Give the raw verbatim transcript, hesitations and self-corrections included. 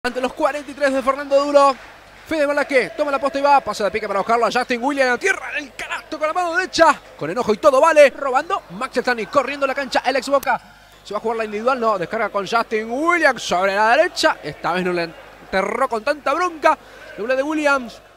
Ante los cuarenta y tres de Fernando Duro, Fede Malaque toma la posta y va, pasa de pique para buscarlo a Justin Williams, tierra en el canasto con la mano derecha, con enojo y todo vale, robando, Max Stani corriendo la cancha, el ex Boca, se va a jugar la individual, no, descarga con Justin Williams sobre la derecha, esta vez no le enterró con tanta bronca, doble de Williams.